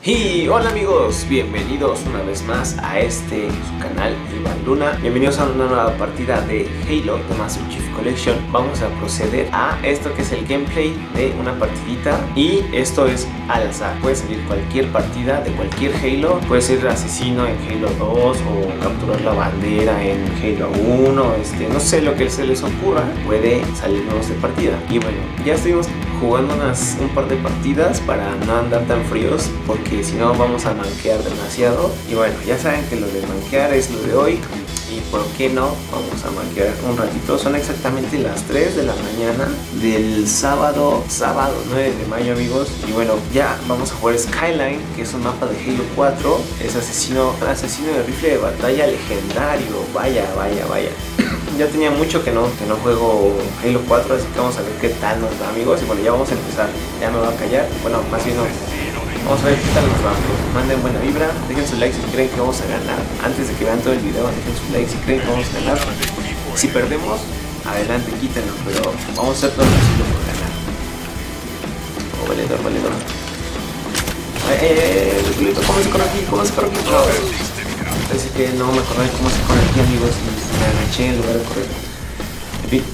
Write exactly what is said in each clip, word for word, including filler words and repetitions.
Y hola amigos, bienvenidos una vez más a este su canal Iván Luna. Bienvenidos a una nueva partida de Halo The Master Chief Collection. Vamos a proceder a esto que es el gameplay de una partidita. Y esto es al azar, puede salir cualquier partida de cualquier Halo. Puede ser asesino en Halo dos o capturar la bandera en Halo uno, este, no sé, lo que se les ocurra. Puede salirnos de partida. Y bueno, ya estuvimos jugando unas, un par de partidas para no andar tan fríos, porque si no vamos a manquear demasiado. Y bueno, ya saben que lo de manquear es lo de hoy. Y por qué no, vamos a manquear un ratito. Son exactamente las tres de la mañana del sábado, sábado nueve de mayo, amigos. Y bueno, ya vamos a jugar Skyline, que es un mapa de Halo cuatro. Es asesino, asesino de rifle de batalla legendario. Vaya, vaya, vaya. Ya tenía mucho que no, que no juego Halo cuatro, así que vamos a ver qué tal nos va, amigos. Y bueno, ya vamos a empezar. Ya me va a callar. Bueno, más bien no. Vamos a ver qué tal nos va. Manden buena vibra, dejen su like si creen que vamos a ganar. Antes de que vean todo el video, dejen su like si creen que vamos a ganar. Si perdemos, adelante, quítenlo, pero vamos a hacer todo lo posible por ganar. Oh, valedor, valedor. Eh, eh, eh, ¿cómo se corre aquí? ¿Cómo se corre aquí? No. Parece que no me acordé cómo se corre aquí, amigos, y me agaché en lugar de correr. En fin.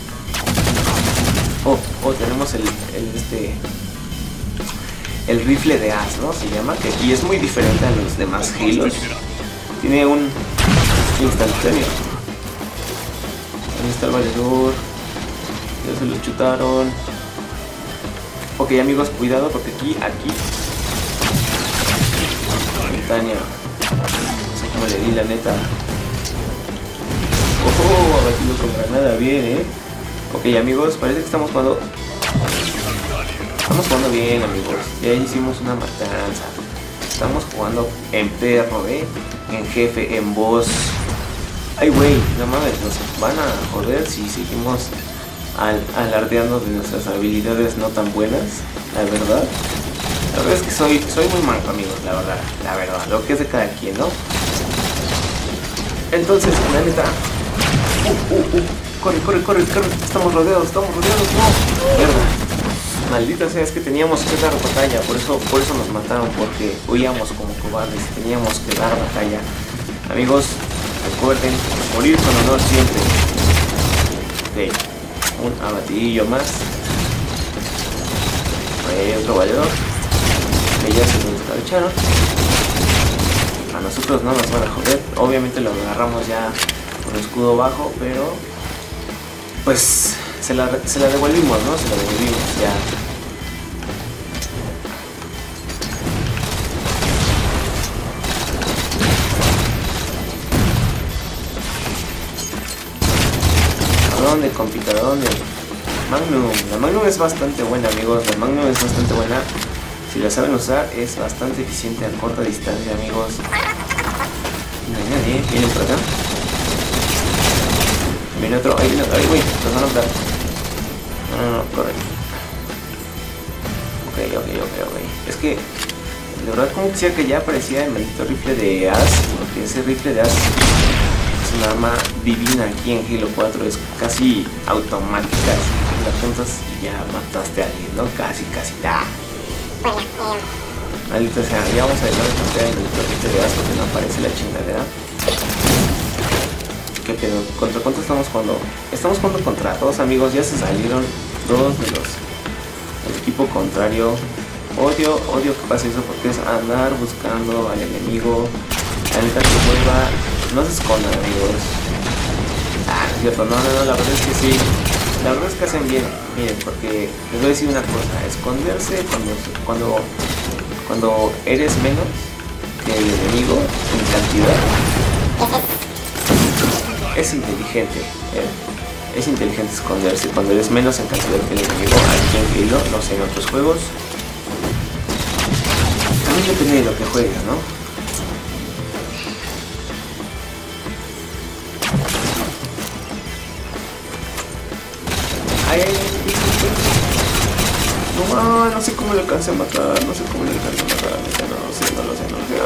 Oh, oh, tenemos el, el este... el rifle de as, ¿no? Se llama, que aquí es muy diferente a los demás Halos. Tiene un instantáneo. Ahí está el valedor. Ya se lo chutaron. Ok, amigos, cuidado porque aquí, aquí instantáneo. No sé cómo le di, la neta. Oh, abatido con granada, bien, eh. Ok, amigos, parece que estamos jugando. Estamos jugando bien, amigos. Ya hicimos una matanza. Estamos jugando en perro, eh. En jefe, en boss. Ay, güey, no mames, nos van a joder si seguimos al alardeando de nuestras habilidades no tan buenas. La verdad. La verdad es que soy, soy muy malo, amigos, la verdad. La verdad, lo que es de cada quien, ¿no? Entonces, la neta. Uh, uh, uh. Corre, corre, corre, corre. Estamos rodeados, estamos rodeados. No, mierda. Maldita sea, es que teníamos que dar batalla, por eso, por eso nos mataron, porque huíamos como cobardes, teníamos que dar batalla. Amigos, recuerden, morir con honor siempre. Ok, un abatidillo más. Hay otro valedor, que ya se nos escabecharon. A nosotros no nos van a joder, obviamente lo agarramos ya con escudo bajo, pero pues se la, se la devolvimos, ¿no? Se la devolvimos ya. ¿A dónde, compita? ¿A dónde? Magnum. La Magnum es bastante buena, amigos. La Magnum es bastante buena. Si la saben usar, es bastante eficiente a corta distancia, amigos. No hay nadie. ¿Viene por acá? Viene otro. Ahí viene otro. Ahí, güey. Nos van a matar. No, no, no, corre. Ok, ok, ok, ok. Es que, de verdad, como quisiera que ya aparecía el maldito rifle de as, porque ese rifle de as es un arma divina aquí en Halo cuatro, es casi automática. Si la apuntas y ya mataste a alguien, ¿no? Casi, casi. ¡Ah! Maldita sea, ya vamos a dejar de plantear el maldito rifle de as porque no aparece la chingadera. ¿Qué pedo? ¿Contra cuánto estamos jugando? Estamos jugando contra dos, amigos. Ya se salieron dos de los del equipo contrario. Odio, odio que pase eso porque es andar buscando al enemigo. La neta que vuelva. No se escondan, amigos. Ah, es cierto, no, no, no, la verdad es que sí. La verdad es que hacen bien. Miren, porque les voy a decir una cosa. Esconderse cuando, cuando, cuando eres menos que el enemigo en cantidad es inteligente, eh. Es inteligente esconderse cuando eres menos en cantidad que el enemigo. Aquí en Halo, no sé, en otros juegos. También depende de lo que juegues, ¿no? Ay, ay, ay, no, no, no sé cómo le alcancé a matar, no sé cómo le alcancé a matar, no lo sé, no lo sé, no lo sé.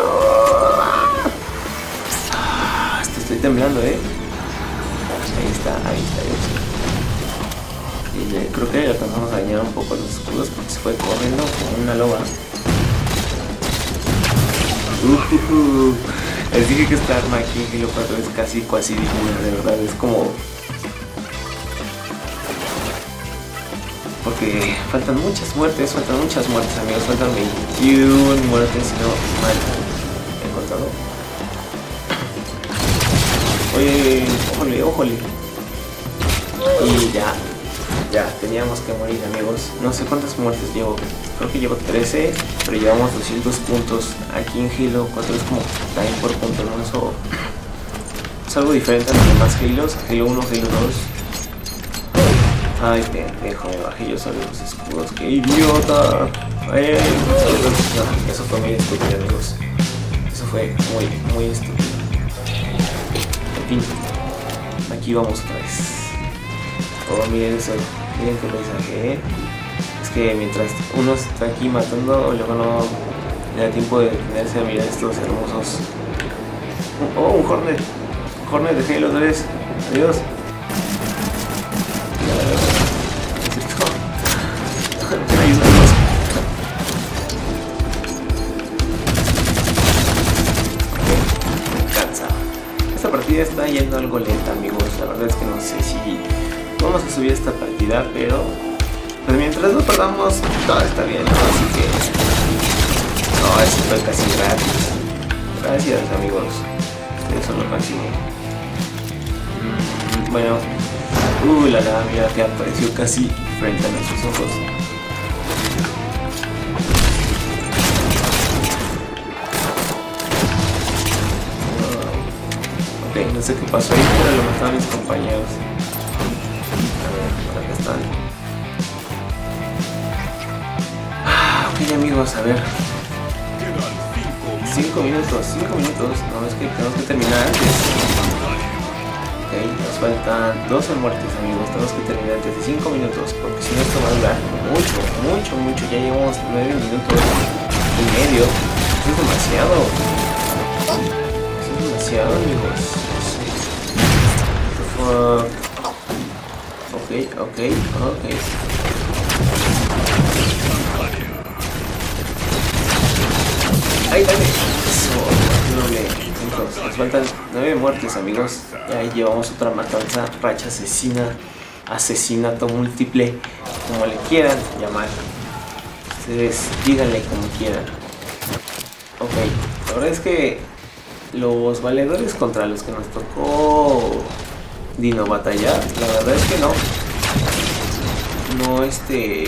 Ah, hasta estoy temblando, eh. Ahí está, ahí está, ahí está. Y le, creo que le alcanzamos a dañar un poco los escudos porque se fue corriendo como una loba. Uh, uh, uh. Les dije que esta arma aquí en Halo cuatro es casi cuasi digna, de verdad, es como... Porque faltan muchas muertes, faltan muchas muertes, amigos, faltan veintiuna muertes, si no mal he contado. Oye, ójole, ójole. Y ya, ya, teníamos que morir, amigos. No sé cuántas muertes llevo, creo que llevo trece, pero llevamos doscientos puntos. Aquí en Halo cuatro es como time por punto, ¿no? Eso es algo diferente a los demás Halos, Halo uno, Halo dos. Ay, pendejo, me bajé yo solo los escudos, qué idiota. Ay, ay, no, eso fue muy estúpido, amigos. Eso fue muy, muy estúpido. En fin, aquí vamos otra vez. Oh, miren eso, miren qué paisaje, ¿eh? Es que mientras uno está aquí matando, luego no le da tiempo de detenerse a mirar estos hermosos. Oh, un Hornet, un Hornet de Halo tres. Adiós. Esta partida está yendo algo lenta, amigos. La verdad es que no sé si vamos a subir esta partida, pero pues mientras no perdamos, todo está bien, ¿no? Así que no, eso fue casi gratis. Gracias, amigos. Ustedes son lo máximo. Mm, bueno, uh, la la, mira que apareció casi frente a nuestros ojos. No sé qué pasó ahí, pero lo mataron mis compañeros. A ver, por acá están. Ah, ok, amigos, a ver. cinco minutos, cinco minutos. No, es que tenemos que terminar antes. Ok, nos faltan doce muertes, amigos. Tenemos que terminar antes de cinco minutos, porque si no esto va a durar mucho, mucho, mucho. Ya llevamos nueve minutos y medio. Eso es demasiado. Eso es demasiado, amigos. Uh, ok, ok, ok. ¡Ay, dale! Eso, doble. Entonces, nos faltan nueve muertes, amigos. Ya llevamos otra matanza, racha asesina, asesinato múltiple, como le quieran llamar. Ustedes díganle como quieran. Ok, la verdad es que los valedores contra los que nos tocó Dino batallar, la verdad es que no no este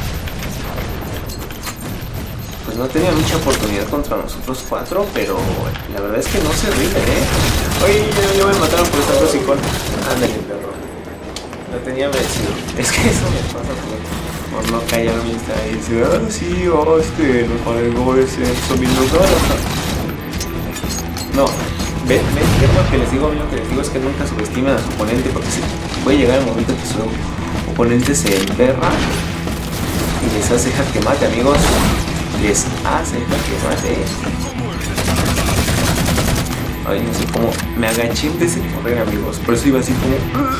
pues no tenía mucha oportunidad contra nosotros cuatro, pero la verdad es que no se rinden, eh. Oye, ya, ya me mataron por estar hocicón. Ándale, perro, no tenía merecido. Es que eso me pasa por, por no callar mi Insta y decir, ah, sí, oh, este, los valedores son mis locales. No, ven, ven, ¿qué es lo que les digo? Lo que les digo es que nunca subestimen a su oponente, porque si puede llegar el momento que su oponente se emperra y les hace jaque mate, amigos. Les hace jaque mate. Ay, no sé cómo me agaché en vez de correr, amigos. Por eso iba así como...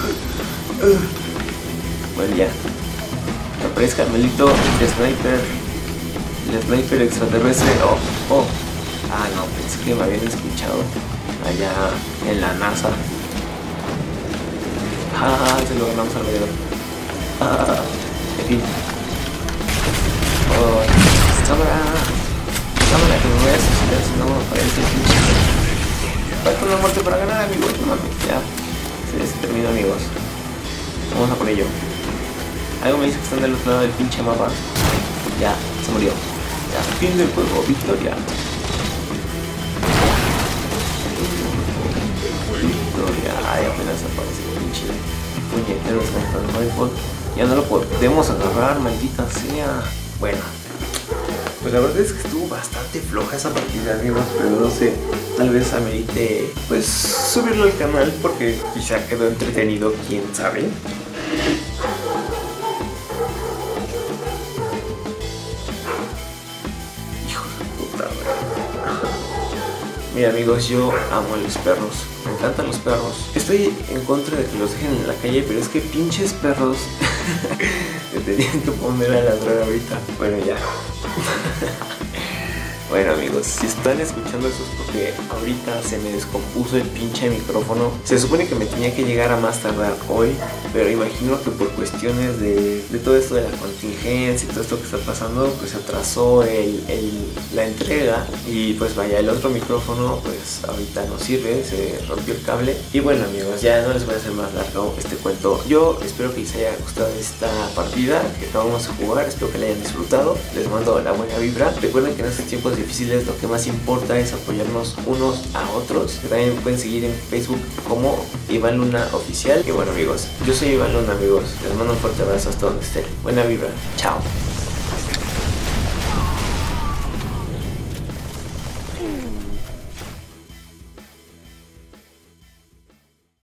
Bueno, ya. Me aparece Carmelito, el sniper. El sniper extraterrestre. Oh, oh. Ah, no, pensé que me habían escuchado allá en la NASA. Ah, se lo ganamos al medio. Ah, en fin. Oh, cámara. Cámara, que me voy a suicidar si no me aparece el pinche. Falta una muerte para ganar, amigos. No mames, ya. Se terminó, amigos. Vamos a por ello. Algo me dice que están del otro lado del pinche mapa. Ya, se murió. Ya, fin del juego, victoria. Ay, apenas aparece el pinche puñetero sniper rifle. Ya no lo podemos agarrar, maldita sea. Bueno, pues la verdad es que estuvo bastante floja esa partida, amigos, pero no sé, tal vez amerite pues subirlo al canal porque quizá quedó entretenido, quién sabe. Hijo de puta, ¿verdad? Mira, amigos, yo amo a los perros. Me encantan los perros. Estoy en contra de que los dejen en la calle, pero es que pinches perros me tenían que poner a ladrar ahorita. Bueno, ya. Bueno amigos, si están escuchando eso es porque ahorita se me descompuso el pinche micrófono. Se supone que me tenía que llegar a más tardar hoy, pero imagino que por cuestiones de, de todo esto de la contingencia y todo esto que está pasando, pues se atrasó el, el, la entrega. Y pues vaya, el otro micrófono pues ahorita no sirve, se rompió el cable. Y bueno amigos, ya no les voy a hacer más largo este cuento. Yo espero que les haya gustado esta partida que acabamos de jugar, espero que la hayan disfrutado. Les mando la buena vibra. Recuerden que en estos tiempos difíciles lo que más importa es apoyarnos unos a otros. También pueden seguir en Facebook como Iván Luna Oficial. Y bueno amigos, yo soy Iván Luna amigos, les mando un fuerte abrazo hasta donde estén. Buena vibra, chao.